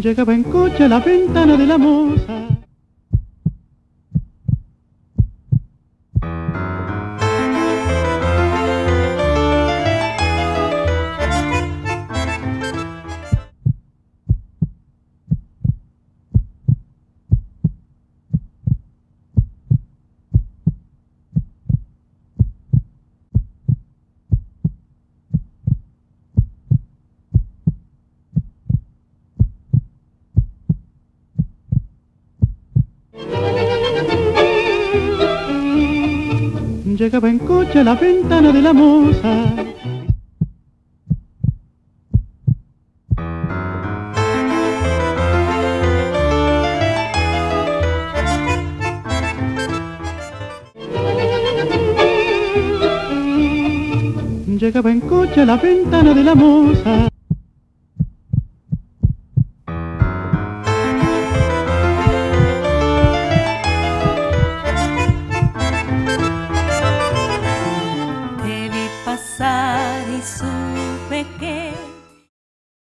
Llegaba en coche a la ventana de la moza. Llegaba en coche a la ventana de la moza. Llegaba en coche a la ventana de la moza.